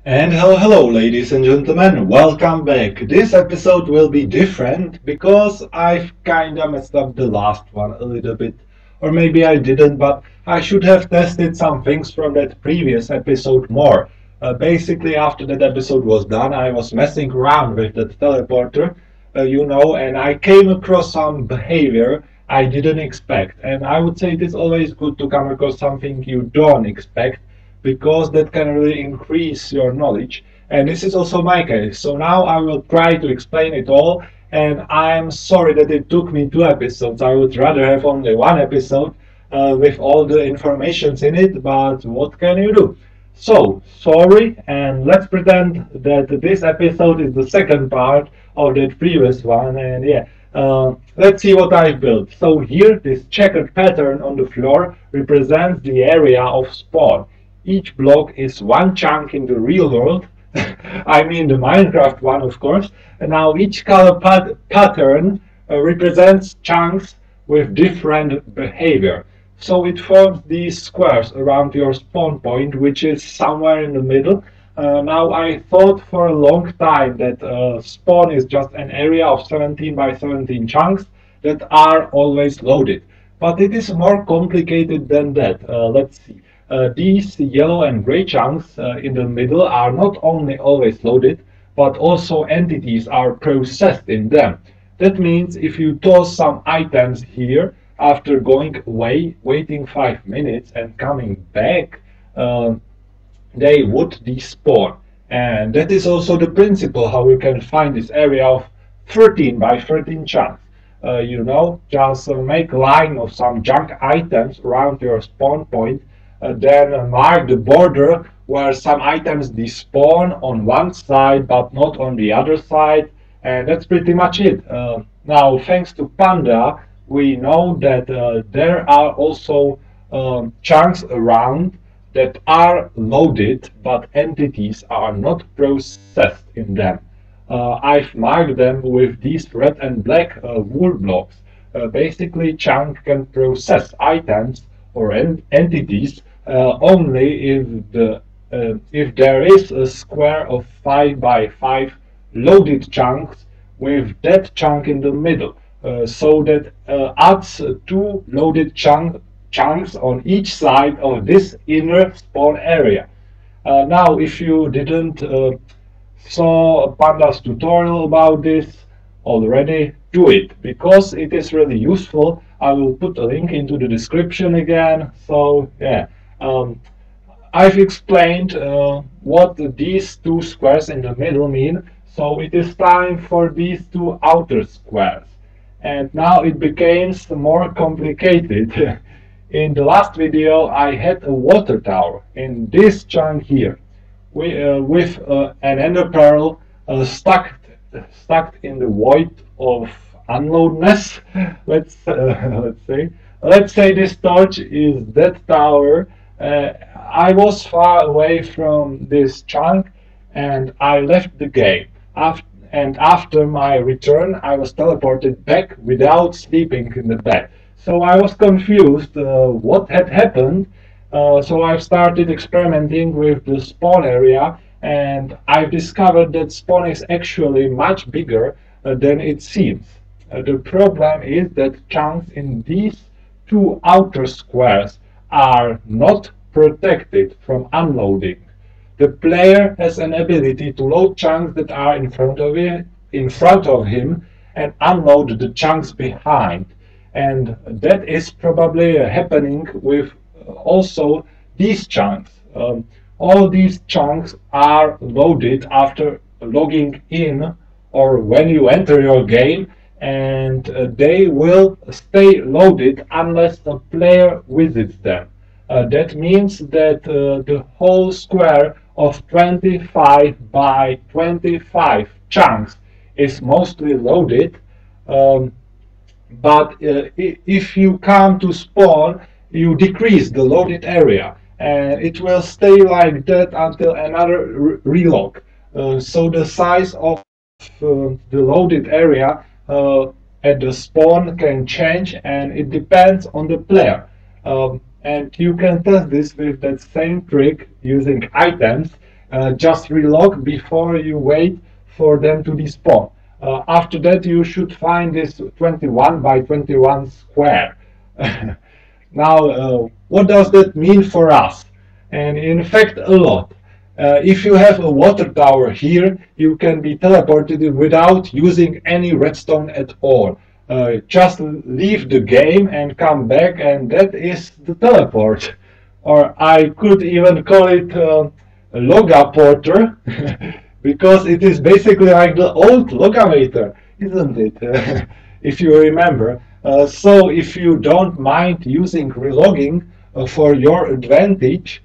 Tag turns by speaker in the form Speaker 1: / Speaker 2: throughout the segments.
Speaker 1: And hello, ladies and gentlemen, welcome back. This episode will be different because I've kinda messed up the last one a little bit. Or maybe I didn't, but I should have tested some things from that previous episode more. Basically, after that episode was done, I was messing around with that teleporter, and I came across some behavior I didn't expect. And I would say it is always good to come across something you don't expect because that can really increase your knowledge. And this is also my case. So now I will try to explain it all. And I'm sorry that it took me 2 episodes. I would rather have only 1 episode with all the informations in it, but what can you do? So, sorry, and let's pretend that this episode is the second part of that previous one. And yeah, let's see what I've built. So here, this checkered pattern on the floor represents the area of spawn. Each block is one chunk in the real world. I mean the Minecraft one, of course. And now each color pattern represents chunks with different behavior. So it forms these squares around your spawn point, which is somewhere in the middle. Now I thought for a long time that spawn is just an area of 17 by 17 chunks that are always loaded. But it is more complicated than that. Let's see. These yellow and gray chunks in the middle are not only always loaded, but also entities are processed in them. That means if you toss some items here, after going away, waiting 5 minutes and coming back, they would despawn. And that is also the principle how you can find this area of 13 by 13 chunks. Just make a line of some junk items around your spawn point, then mark the border where some items despawn on one side but not on the other side, and that's pretty much it. Now, thanks to Panda, we know that there are also chunks around that are loaded, but entities are not processed in them. I've marked them with these red and black wool blocks. Basically, chunk can process items or entities only if there is a square of 5 by 5 loaded chunks with that chunk in the middle. So that adds two loaded chunks on each side of this inner spawn area. Now, if you didn't saw Panda's tutorial about this already, do it because it is really useful. I will put a link into the description again. So yeah, I've explained what these two squares in the middle mean. So it is time for these two outer squares. And now it becomes more complicated. In the last video I had a water tower in this chunk here with an ender pearl stuck in the void of unknownness. Let's say. Let's say this torch is that tower. I was far away from this chunk and I left the game. And after my return, I was teleported back without sleeping in the bed. So I was confused what had happened. So I've started experimenting with the spawn area, and I've discovered that spawn is actually much bigger than it seems. The problem is that chunks in these two outer squares are not protected from unloading. The player has an ability to load chunks that are in front of him and unload the chunks behind. And that is probably happening with also these chunks. All these chunks are loaded after logging in or when you enter your game, and they will stay loaded unless the player visits them. That means that the whole square of 25 by 25 chunks is mostly loaded. But if you come to spawn, you decrease the loaded area, and it will stay like that until another relog. So the size of the loaded area at the spawn can change, and it depends on the player. And you can test this with that same trick using items. Just relog before you wait for them to despawn. After that, you should find this 21 by 21 square. Now, what does that mean for us? And in fact, a lot. If you have a water tower here, you can be teleported without using any redstone at all. Just leave the game and come back, and that is the teleport. Or I could even call it Logaporter, because it is basically like the old Logamator, isn't it? If you remember. So if you don't mind using relogging for your advantage,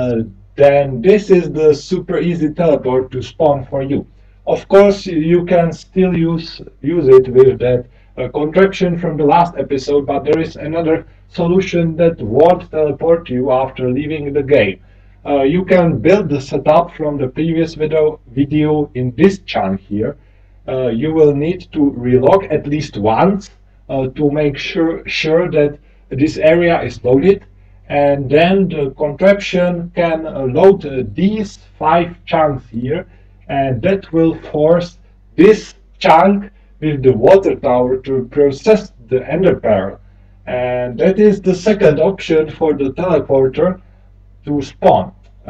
Speaker 1: then this is the super easy teleport to spawn for you. Of course, you can still use it with that contraption from the last episode, but there is another solution that won't teleport you after leaving the game. You can build the setup from the previous video in this chunk here. You will need to relog at least once to make sure that this area is loaded, and then the contraption can load these 5 chunks here, and that will force this chunk with the water tower to process the ender pearl. And that is the second option for the teleporter to spawn.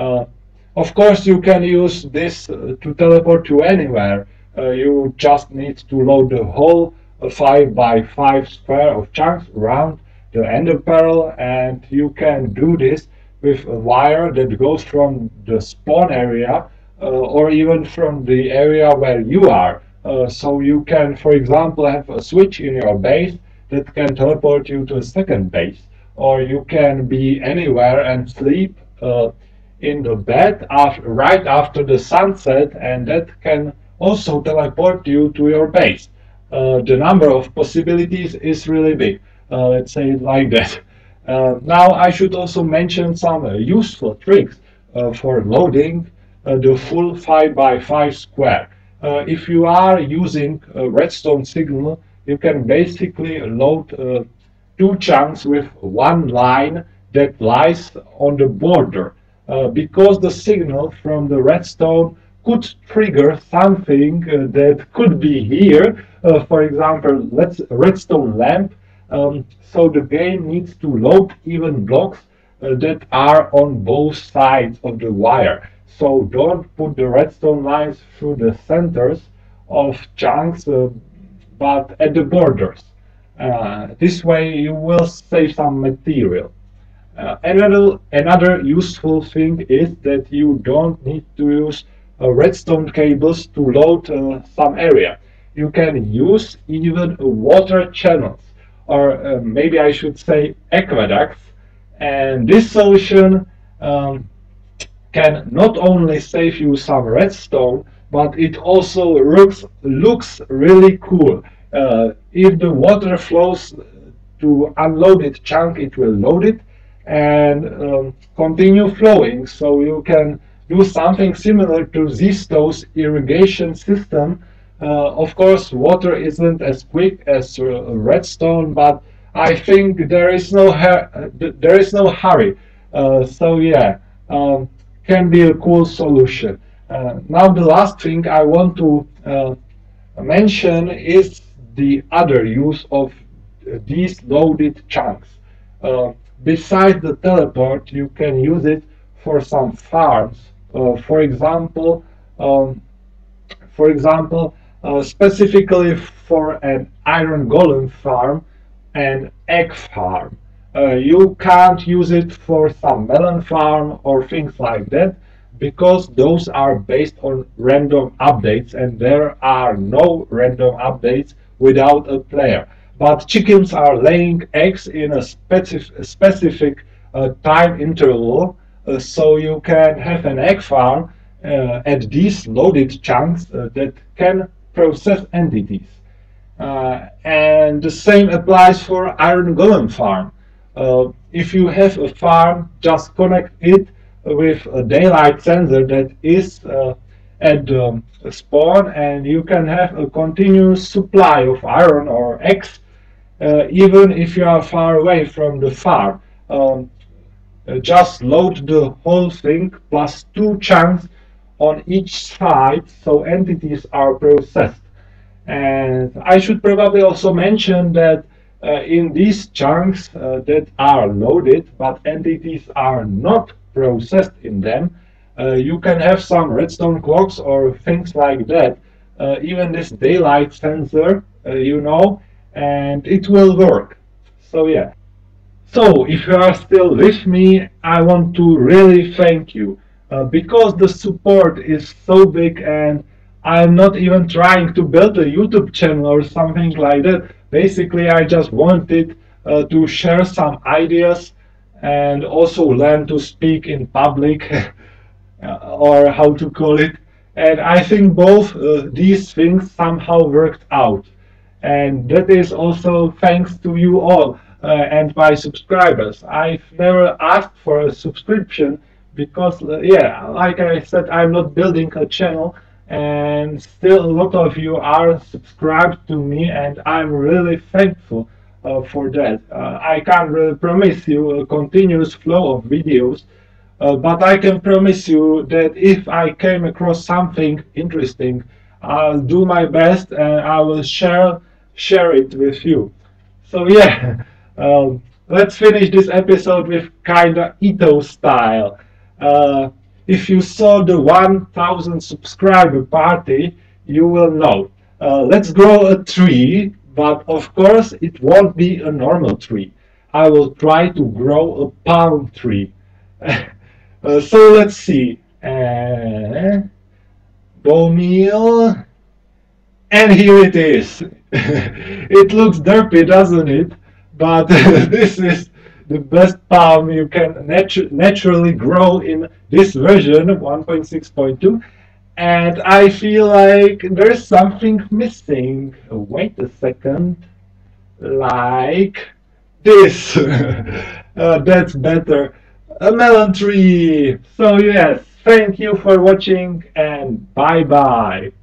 Speaker 1: Of course, you can use this to teleport to anywhere. You just need to load the whole 5 by 5 square of chunks around the ender pearl, and you can do this with a wire that goes from the spawn area or even from the area where you are. So you can, for example, have a switch in your base that can teleport you to a second base, or you can be anywhere and sleep in the bed right after the sunset, and that can also teleport you to your base. The number of possibilities is really big. Let's say it like that. Now I should also mention some useful tricks for loading the full 5 by 5 square. If you are using a redstone signal, you can basically load 2 chunks with 1 line that lies on the border. Because the signal from the redstone could trigger something that could be here, for example, redstone lamp. So the game needs to load even blocks that are on both sides of the wire. So don't put the redstone lines through the centers of chunks, but at the borders. This way you will save some material. Another useful thing is that you don't need to use redstone cables to load some area. You can use even water channels, or maybe I should say aqueducts, and this solution can not only save you some redstone, but it also looks really cool. If the water flows to unloaded chunk, it will load it and continue flowing. So you can do something similar to Zisto's irrigation system. Of course, water isn't as quick as redstone, but I think there is no hurry. So yeah, can be a cool solution. Now the last thing I want to mention is the other use of these loaded chunks. Besides the teleport, you can use it for some farms. For example, specifically for an iron golem farm and egg farm. You can't use it for some melon farm or things like that, because those are based on random updates, and there are no random updates without a player. But chickens are laying eggs in a specific time interval, so you can have an egg farm at these loaded chunks that can process entities. And the same applies for iron golem farm. If you have a farm, just connect it with a daylight sensor that is at the spawn, and you can have a continuous supply of iron or eggs, even if you are far away from the farm. Just load the whole thing plus 2 chunks on each side, so entities are processed. And I should probably also mention that in these chunks that are loaded, but entities are not processed in them, you can have some redstone clocks or things like that. Even this daylight sensor, and it will work. So yeah. So, if you are still with me, I want to really thank you because the support is so big and I'm not even trying to build a YouTube channel or something like that. Basically, I just wanted to share some ideas and also learn to speak in public or how to call it. And I think both these things somehow worked out. And that is also thanks to you all and my subscribers. I've never asked for a subscription because, yeah, like I said, I'm not building a channel, and still a lot of you are subscribed to me, and I'm really thankful for that. I can't really promise you a continuous flow of videos, but I can promise you that if I came across something interesting, I'll do my best and I will share it with you. So yeah, let's finish this episode with kinda Ito style. Uh, if you saw the 1000 subscriber party, you will know. Let's grow a tree, but of course it won't be a normal tree. I will try to grow a palm tree. So let's see. Bone meal. And here it is. It looks derpy, doesn't it? But this is the best palm you can naturally grow in this version 1.6.2. And I feel like there's something missing. Wait a second. Like this. That's better. A melon tree. So yes, thank you for watching and bye bye.